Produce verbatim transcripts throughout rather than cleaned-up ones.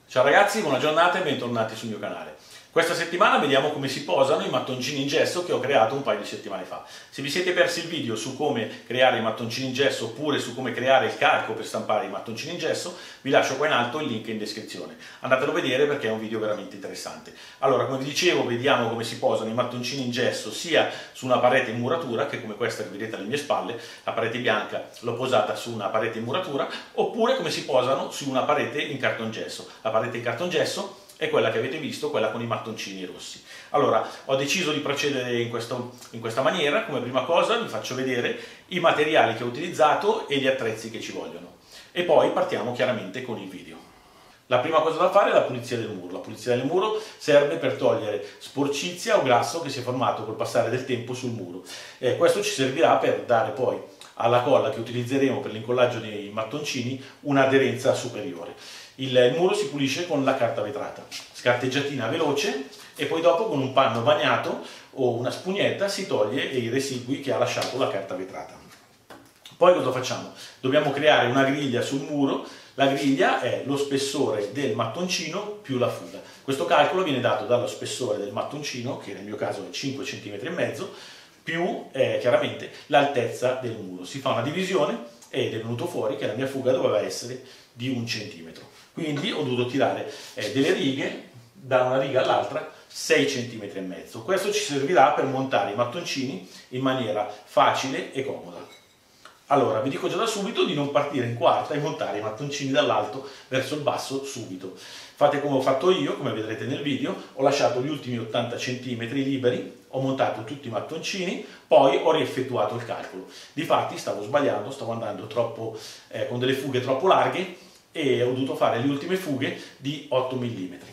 Ciao ragazzi, buona giornata e bentornati sul mio canale. Questa settimana vediamo come si posano i mattoncini in gesso che ho creato un paio di settimane fa. Se vi siete persi il video su come creare i mattoncini in gesso oppure su come creare il calco per stampare i mattoncini in gesso, vi lascio qua in alto il link in descrizione. Andatelo a vedere perché è un video veramente interessante. Allora, come vi dicevo, vediamo come si posano i mattoncini in gesso sia su una parete in muratura, che come questa che vedete alle mie spalle, la parete bianca l'ho posata su una parete in muratura, oppure come si posano su una parete in cartongesso. La parete in cartongesso è quella che avete visto, quella con i mattoncini rossi. Allora, ho deciso di procedere in, questo, in questa maniera. Come prima cosa vi faccio vedere i materiali che ho utilizzato e gli attrezzi che ci vogliono. E poi partiamo chiaramente con il video. La prima cosa da fare è la pulizia del muro. La pulizia del muro serve per togliere sporcizia o grasso che si è formato col passare del tempo sul muro. Eh, questo ci servirà per dare poi alla colla che utilizzeremo per l'incollaggio dei mattoncini un'aderenza superiore. Il muro si pulisce con la carta vetrata, scarteggiatina veloce e poi dopo con un panno bagnato o una spugnetta si toglie i residui che ha lasciato la carta vetrata. Poi cosa facciamo? Dobbiamo creare una griglia sul muro. La griglia è lo spessore del mattoncino più la fuga. Questo calcolo viene dato dallo spessore del mattoncino, che nel mio caso è cinque virgola cinque centimetri, più eh, chiaramente l'altezza del muro. Si fa una divisione ed è venuto fuori che la mia fuga doveva essere di un centimetro. Quindi ho dovuto tirare eh, delle righe da una riga all'altra sei virgola cinque centimetri. Questo ci servirà per montare i mattoncini in maniera facile e comoda. Allora, vi dico già da subito di non partire in quarta e montare i mattoncini dall'alto verso il basso subito. Fate come ho fatto io, come vedrete nel video. Ho lasciato gli ultimi ottanta centimetri liberi, ho montato tutti i mattoncini, poi ho rieffettuato il calcolo. Difatti stavo sbagliando, stavo andando troppo, eh, con delle fughe troppo larghe e ho dovuto fare le ultime fughe di otto millimetri.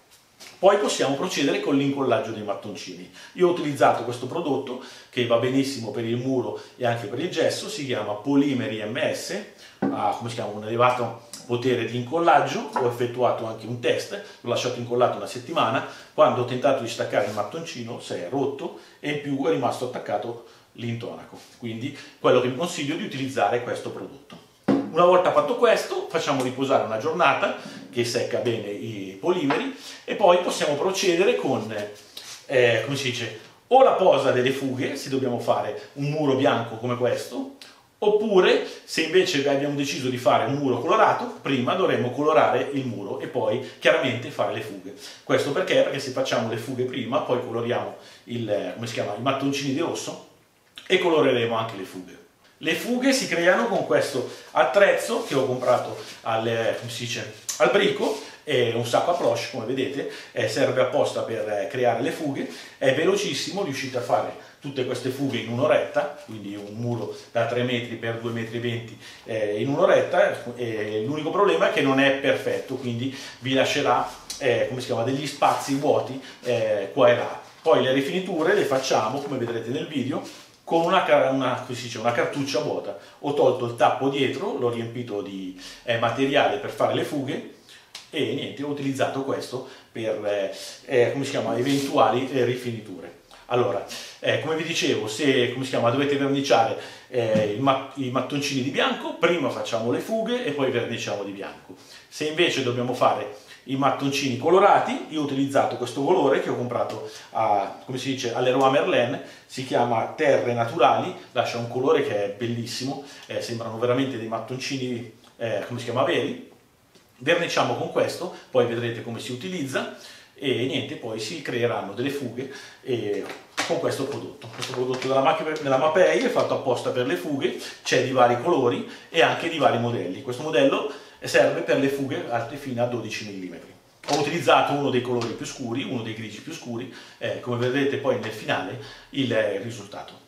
Poi possiamo procedere con l'incollaggio dei mattoncini. Io ho utilizzato questo prodotto che va benissimo per il muro e anche per il gesso, si chiama Polimeri M S, ha come si chiama, un elevato potere di incollaggio. Ho effettuato anche un test, l'ho lasciato incollato una settimana. Quando ho tentato di staccare il mattoncino si è rotto e in più è rimasto attaccato l'intonaco. Quindi quello che vi consiglio è di utilizzare questo prodotto. Una volta fatto questo, facciamo riposare una giornata che secca bene i polimeri e poi possiamo procedere con, eh, come si dice, o la posa delle fughe, se dobbiamo fare un muro bianco come questo, oppure se invece abbiamo deciso di fare un muro colorato, prima dovremo colorare il muro e poi chiaramente fare le fughe. Questo perché? Perché se facciamo le fughe prima, poi coloriamo il, come si chiama, i mattoncini di rosso e coloreremo anche le fughe. Le fughe si creano con questo attrezzo che ho comprato al, come si dice, al brico, è un sacco a cloche come vedete, eh, serve apposta per eh, creare le fughe, è velocissimo, riuscite a fare tutte queste fughe in un'oretta, quindi un muro da tre metri per due virgola venti metri eh, in un'oretta. Eh, l'unico problema è che non è perfetto, quindi vi lascerà eh, come si chiama, degli spazi vuoti eh, qua e là. Poi le rifiniture le facciamo, come vedrete nel video, con una, una, si dice, una cartuccia vuota. Ho tolto il tappo dietro, l'ho riempito di eh, materiale per fare le fughe e niente, ho utilizzato questo per eh, eh, come si chiama, eventuali eh, rifiniture. Allora, eh, come vi dicevo, se come si chiama, dovete verniciare eh, i, mat i mattoncini di bianco, prima facciamo le fughe e poi verniciamo di bianco. Se invece dobbiamo fare i mattoncini colorati, io ho utilizzato questo colore che ho comprato a, come si dice, all'Leroy Merlin, si chiama Terre Naturali, lascia un colore che è bellissimo, eh, sembrano veramente dei mattoncini, eh, come si chiama, veri. Verniciamo con questo, poi vedrete come si utilizza e niente, poi si creeranno delle fughe eh, con questo prodotto. Questo prodotto della, della Mapei è fatto apposta per le fughe, c'è di vari colori e anche di vari modelli. Questo modello serve per le fughe alte fino a dodici millimetri. Ho utilizzato uno dei colori più scuri, uno dei grigi più scuri, eh, come vedrete poi nel finale il eh, risultato.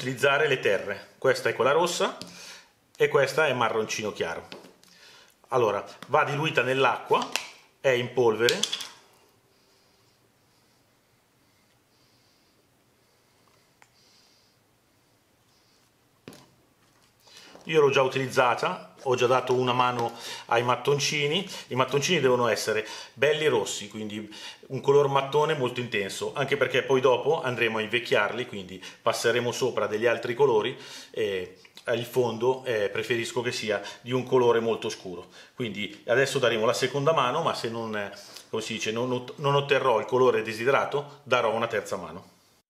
utilizzare le terre. Questa è quella rossa e questa è marroncino chiaro. Allora, va diluita nell'acqua, è in polvere. Io l'ho già utilizzata, ho già dato una mano ai mattoncini. I mattoncini devono essere belli rossi, quindi un color mattone molto intenso, anche perché poi dopo andremo a invecchiarli, quindi passeremo sopra degli altri colori e il fondo eh, preferisco che sia di un colore molto scuro. Quindi adesso daremo la seconda mano, ma se non, eh, come si dice, non, non otterrò il colore desiderato, darò una terza mano.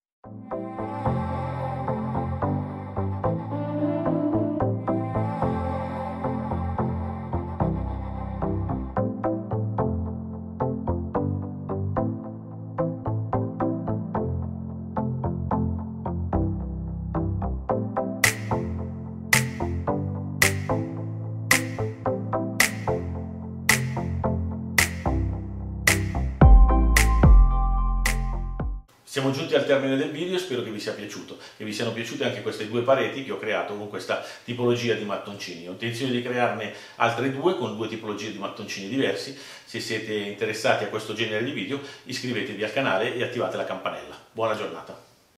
Siamo giunti al termine del video, spero che vi sia piaciuto, che vi siano piaciute anche queste due pareti che ho creato con questa tipologia di mattoncini. Ho intenzione di crearne altre due con due tipologie di mattoncini diversi. Se siete interessati a questo genere di video, iscrivetevi al canale e attivate la campanella. Buona giornata!